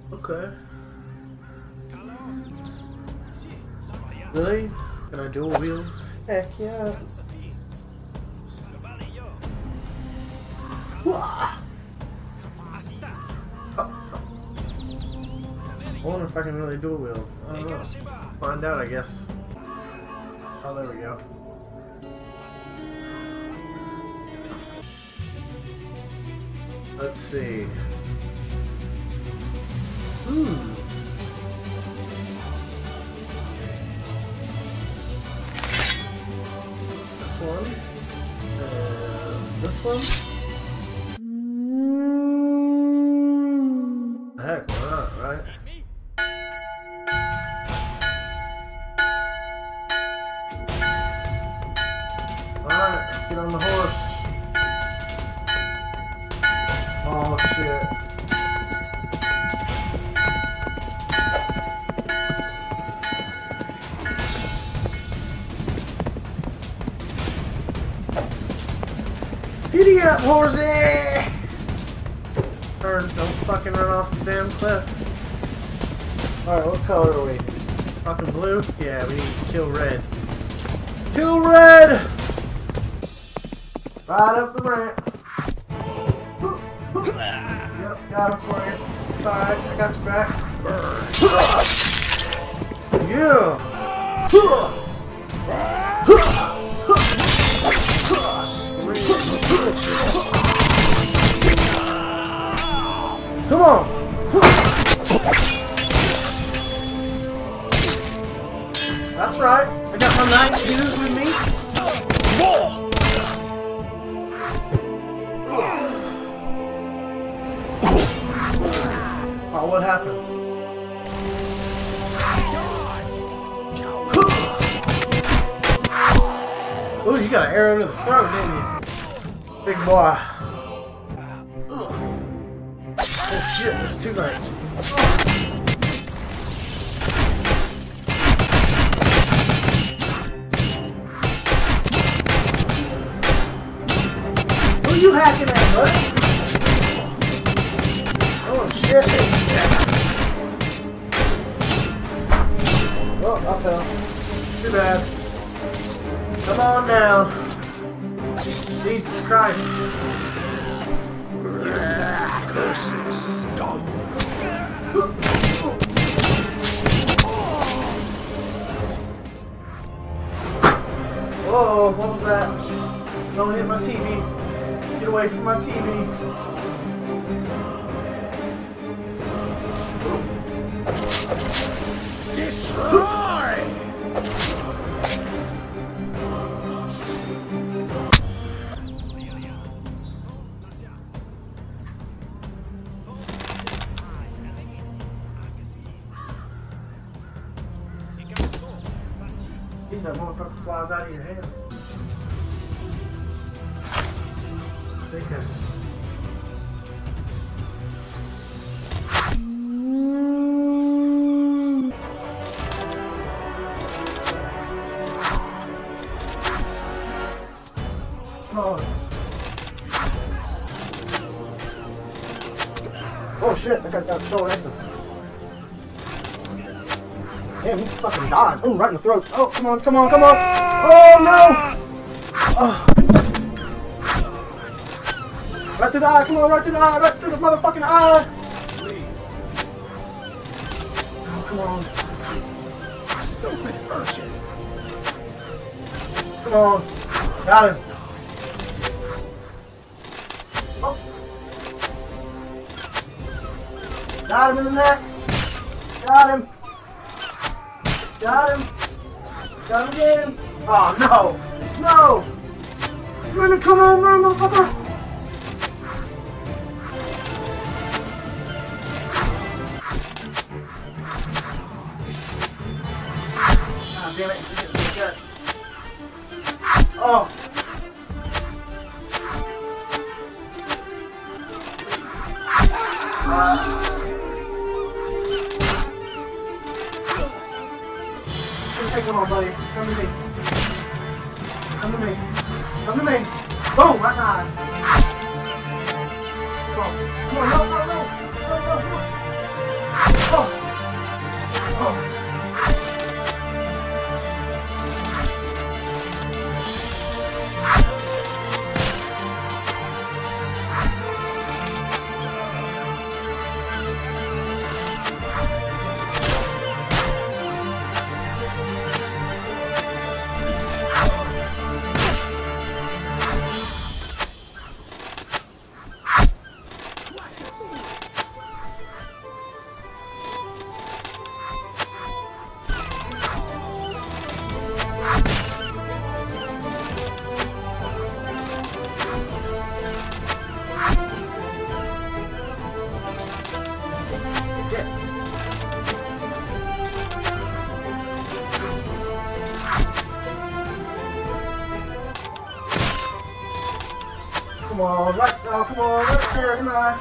Okay. Really? Can I dual wield? Heck yeah. I wonder if I can really dual wield. I don't know. Find out, I guess. Oh, there we go. Let's see. This one. This one. Heck, why not, right? Alright, let's get on the horse. Oh shit. Giddy up, horsey! Or don't fucking run off the damn cliff. Alright, what color are we? Fucking blue? Yeah, we need to kill red. Kill red! Right up the ramp. Yep, got him for you. Alright, I got you back. Yeah! Come on! That's right. I got my night shoes with me. Oh, what happened? Oh, you got an arrow to the throat, didn't you? Big boy. Oh shit, there's two knights. Who are you hacking at, bud? Oh shit. Oh, I fell. Too bad. Come on down. Jesus Christ. Cursed scum. Whoa, what was that? Don't hit my TV. Get away from my TV. Destroy! Jeez, that motherfucker flies out of your hand. I think I just... Oh shit, that guy's got control access. Damn, he fucking died. Oh, right in the throat. Oh, come on, come on, come on. Oh no! Oh. Right through the eye, come on, right through the eye, right through the motherfucking eye! Oh, come on. Stupid urchin. Come on. Got him. Oh. Got him in the neck. Got him. Got him. Got him again. Oh, no. No. Man, come on, man, motherfucker. God damn it. Oh. Come on, buddy. Come to me. Come to me. Come to me. Boom! Right in the eye. Come on. Come on. No, no, no. No, no, no. come on, right, oh, come on, right there, come on.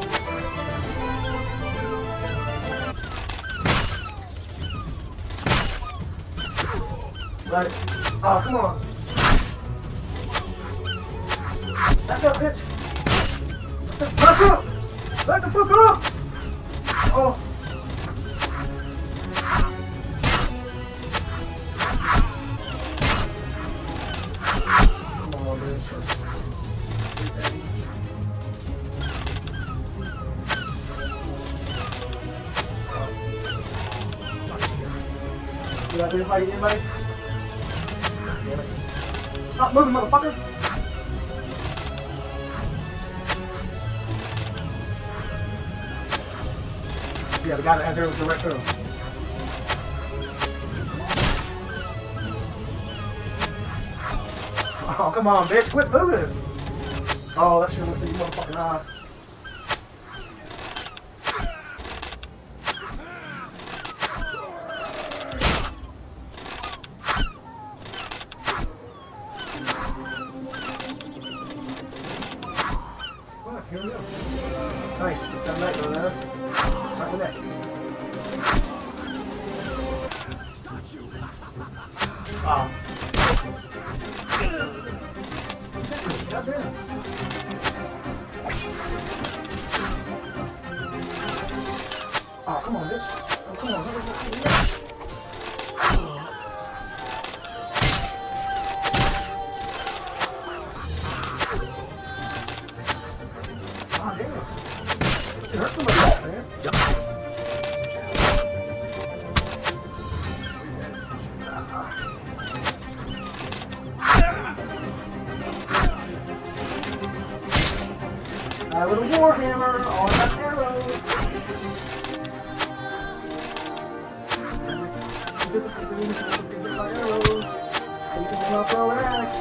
Right, oh, come on. Back up, bitch. Back up! Back the fuck up! Oh. Come on, bitch. You got to fight anybody? Stop moving, motherfucker! Yeah, the guy that has her with direct arrow. Oh, come on, bitch, quit moving! Oh, that shit went through your motherfucking eye. Alright, here we go. Nice, that night though, nice. Right in the neck. Ah. God damn. Oh, come on, bitch. Oh, come on. Oh, damn. It hurts somebody else, man. A little warhammer on that arrow. Physical beings can get by arrows. And you can now throw an axe.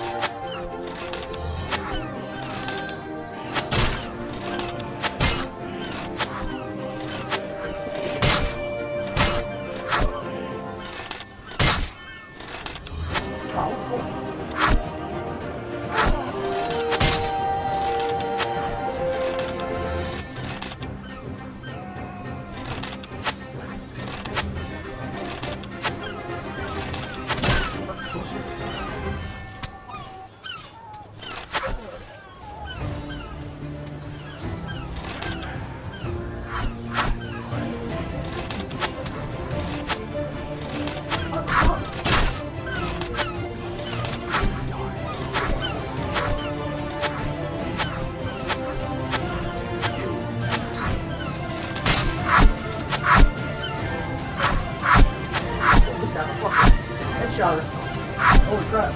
Headshot it. Holy crap.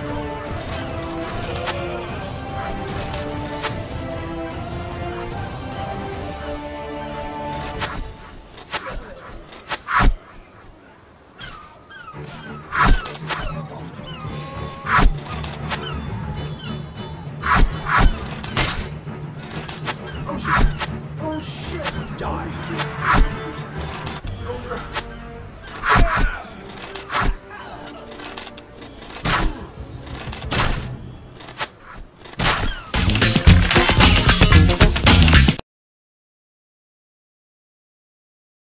Oh shit. Oh shit. Die. Oh crap.